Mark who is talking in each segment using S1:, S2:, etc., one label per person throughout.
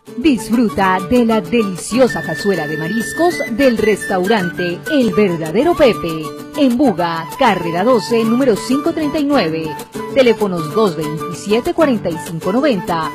S1: Disfruta de la deliciosa cazuela de mariscos del restaurante El Verdadero Pepe, en Buga, carrera 12, número 539. Teléfonos 227-4590,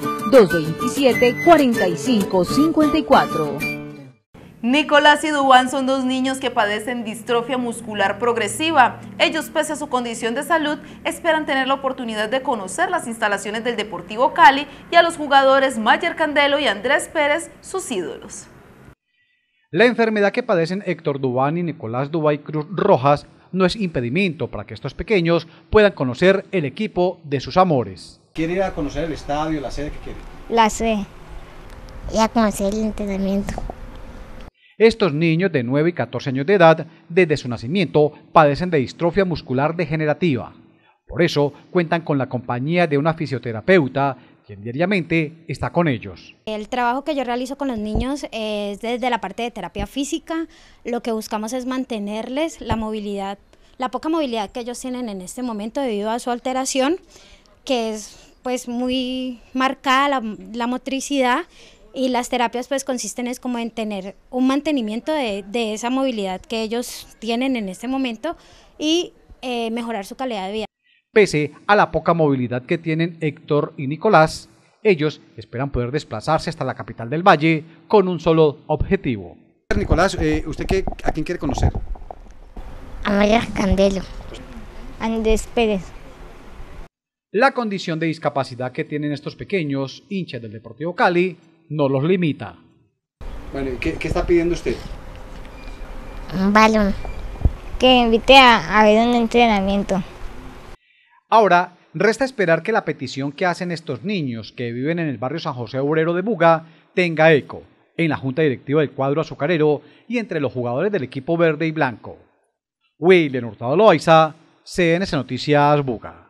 S1: 227-4554.
S2: Nicolás y Dubán son dos niños que padecen distrofia muscular progresiva. Ellos, pese a su condición de salud, esperan tener la oportunidad de conocer las instalaciones del Deportivo Cali y a los jugadores Mayer Candelo y Andrés Pérez, sus ídolos.
S3: La enfermedad que padecen Héctor Dubán y Nicolás Dubay Cruz Rojas no es impedimento para que estos pequeños puedan conocer el equipo de sus amores.
S4: ¿Quiere ir a conocer el estadio, la sede que quiere?
S5: La sede y a conocer el entrenamiento.
S3: Estos niños de 9 y 14 años de edad, desde su nacimiento, padecen de distrofia muscular degenerativa. Por eso, cuentan con la compañía de una fisioterapeuta, quien diariamente está con ellos.
S6: El trabajo que yo realizo con los niños es desde la parte de terapia física. Lo que buscamos es mantenerles la movilidad, la poca movilidad que ellos tienen en este momento debido a su alteración, que es pues muy marcada la motricidad. Y las terapias pues consisten es como en tener un mantenimiento de esa movilidad que ellos tienen en este momento y mejorar su calidad de vida.
S3: Pese a la poca movilidad que tienen Héctor y Nicolás, ellos esperan poder desplazarse hasta la capital del Valle con un solo objetivo.
S4: Nicolás, ¿usted a quién quiere conocer?
S5: A Mayer Candelo, Andrés Pérez.
S3: La condición de discapacidad que tienen estos pequeños hinchas del Deportivo Cali no los limita.
S4: Bueno, ¿y qué está pidiendo usted?
S5: Un balón. Que invite a ver un entrenamiento.
S3: Ahora, resta esperar que la petición que hacen estos niños que viven en el barrio San José Obrero de Buga tenga eco en la junta directiva del cuadro azucarero y entre los jugadores del equipo verde y blanco. William Hurtado Loaiza, CNC Noticias Buga.